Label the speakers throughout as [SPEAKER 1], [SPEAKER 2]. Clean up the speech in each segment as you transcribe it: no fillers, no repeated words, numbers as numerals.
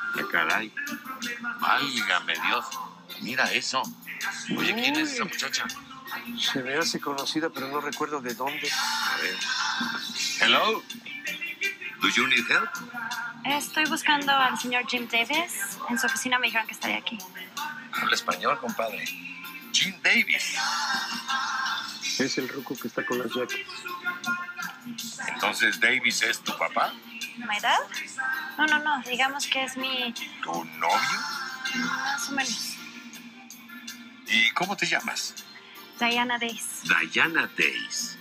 [SPEAKER 1] Ah, caray. Válgame Dios. Mira eso. Oye, ¿quién es esa muchacha?
[SPEAKER 2] Se me hace conocida, pero no recuerdo de dónde.
[SPEAKER 1] A ver. Hello. Do you need help?
[SPEAKER 3] Estoy buscando al señor Jim Davis. En su oficina me dijeron que estaría aquí.
[SPEAKER 1] Habla español, compadre. Jim Davis.
[SPEAKER 2] Es el ruco que está con las jackets.
[SPEAKER 1] Entonces, ¿Davis es tu papá?
[SPEAKER 3] ¿My dad? No. Digamos que es mi...
[SPEAKER 1] ¿Tu novio?
[SPEAKER 3] Más o menos.
[SPEAKER 1] ¿Y cómo te llamas?
[SPEAKER 3] Diana Days.
[SPEAKER 1] Diana Days.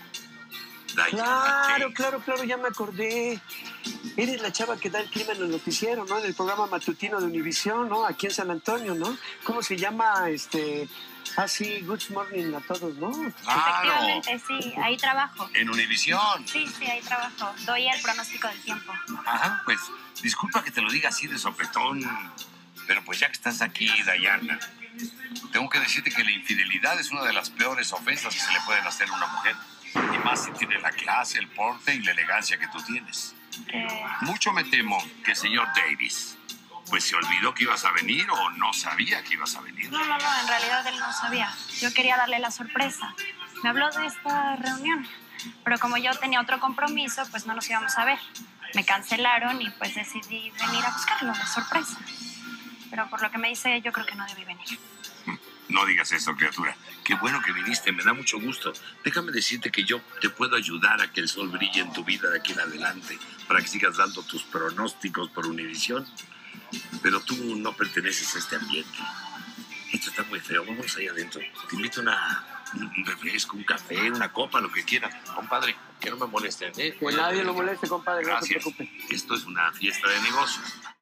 [SPEAKER 2] Claro, ya me acordé. Eres la chava que da el clima en el noticiero, ¿no? En el programa matutino de Univisión, ¿no? Aquí en San Antonio, ¿no? ¿Cómo se llama? Sí, Good Morning a todos, ¿no?
[SPEAKER 1] Claro.
[SPEAKER 3] Efectivamente, sí. Ahí trabajo.
[SPEAKER 1] En Univisión.
[SPEAKER 3] Sí, ahí trabajo. Doy el pronóstico del tiempo.
[SPEAKER 1] Ajá, pues, disculpa que te lo diga así de sopetón, pero pues ya que estás aquí, Diana, tengo que decirte que la infidelidad es una de las peores ofensas que se le pueden hacer a una mujer. Y más si tiene la clase, el porte y la elegancia que tú tienes. Mucho me temo que el señor Davis, pues se olvidó que ibas a venir o no sabía que ibas a venir.
[SPEAKER 3] No, en realidad él no sabía. Yo quería darle la sorpresa. Me habló de esta reunión, pero como yo tenía otro compromiso, pues no nos íbamos a ver. Me cancelaron y pues decidí venir a buscarlo de sorpresa. Pero por lo que me dice, yo creo que no debí venir.
[SPEAKER 1] No digas eso, criatura. Qué bueno que viniste, me da mucho gusto. Déjame decirte que yo te puedo ayudar a que el sol brille en tu vida de aquí en adelante, para que sigas dando tus pronósticos por Univisión. Pero tú no perteneces a este ambiente. Esto está muy feo, vamos ahí adentro. Te invito a un refresco, un café, una copa, lo que quieras. Compadre, que no me molesten, ¿eh?
[SPEAKER 2] Que nadie lo moleste, compadre,
[SPEAKER 1] Gracias.
[SPEAKER 2] no se preocupe.
[SPEAKER 1] Esto es una fiesta de negocios.